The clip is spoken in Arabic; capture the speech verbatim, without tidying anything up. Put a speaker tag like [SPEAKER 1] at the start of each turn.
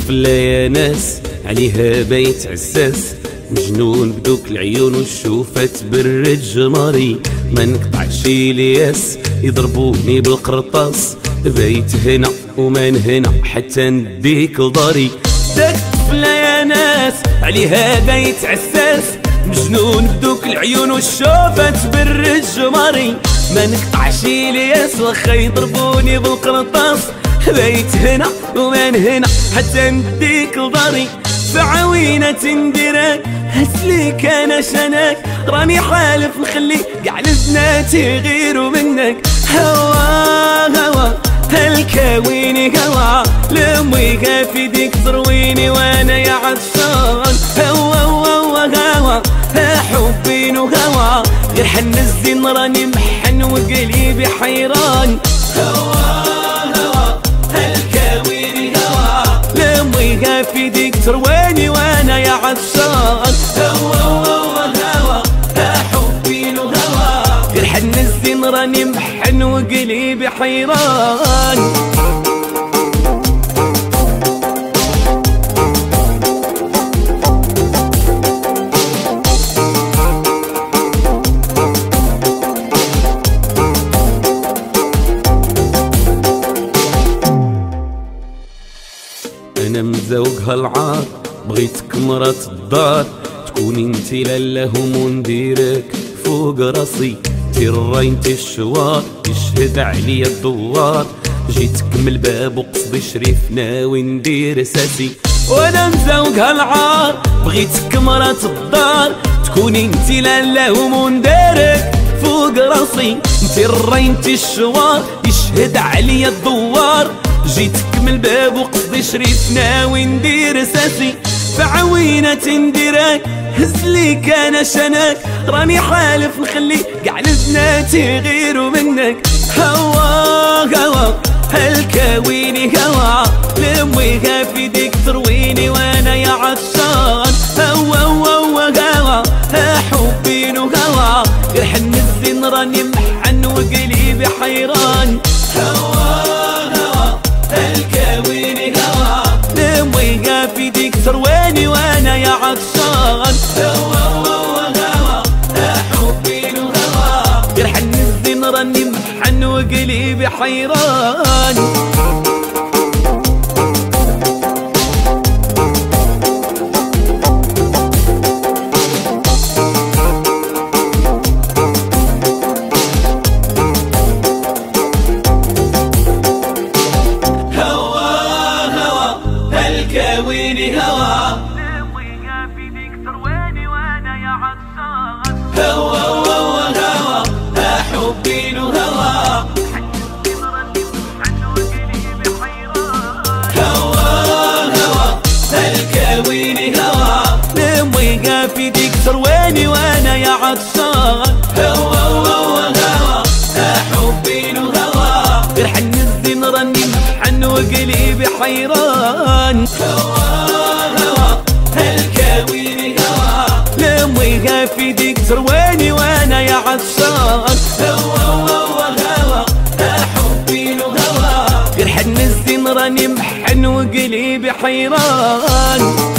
[SPEAKER 1] طفلة يا ناس عليها بيت عساس، مجنون بدوك العيون والشوفة تبرد جماري. ما نقطعش الياس يضربوني بالقرطاس، بيت هنا ومن هنا حتى نديك لداري. داك طفلة يا ناس عليها بيت عساس، مجنون بدوك العيون والشوفة تبرد جماري. ما نقطعش الياس واخا يضربوني بالقرطاس، بيت هنا ومن هنا حتى نديك لداري. فعوينة نديرك هسليك انا شناك، راني حالف نخلي كاع البنات يغيروا منك. هوا هوا هالكاويني هوا، لامي في ديك ترويني وانا يا عطشان. هوا هوا هوا حبين وهوا، غير حن الزين راني محن وقلبي حيران. هوا هوا هالكاويني هوا، لامي في ديك ترويني وانا يا عطشان. هوا هوا هوا حبين وهوا، غير حن الزين راني محن وقلبي حيران. انا مزوق هالعار بغيتك مرات الدار، تكوني انتي لالهم ونديرك فوق راسي. انتي الراي انتي الشوار يشهد عليا الدوار، جيتك من الباب وقصدي شريف ناوي ندير اساسي. وانا مزوق هالعار بغيتك مرات الدار، تكوني انتي لالهم ونديرك فوق راسي. انتي الراي انتي الشوار يشهد عليا الدوار، جيتك من الباب وقصدي شريف ناوي ندير اساسي. فعوينة نديرك هزليك انا شناك، راني حالف نخلي كاع البنات يغيروا منك. هوا هوا هالكاويني هوا، لامي في ديك ترويني وانا يا عطشان. هوا هوا هوا حبين وهوا، غير حن الزين راني محن وقلبي حيران. هوا الكاويني هوا، لامي في ديك ترويني وانا يا عطشان. هوا هوا هوا حبين وهوا، غير حن الزين راني محن وقلبي حيران. الكاويني هوا، لامي في ديك ترويني وانا يا عطشان. هوا هوا هوا حبين وهوا، هوا هوا الكاويني هوا، لامي في ديك ترويني وانا يا عطشان. هوا هوا هوا حبين وهوا، غير حن الزين راني محن وقلبي حيران. هوا هوا هالكاويني هوا، لامي في ديك ترويني وانا يا عطشان. هوا هوا هوا حبين وهوا، غير حن الزين راني محن وقلبي حيران.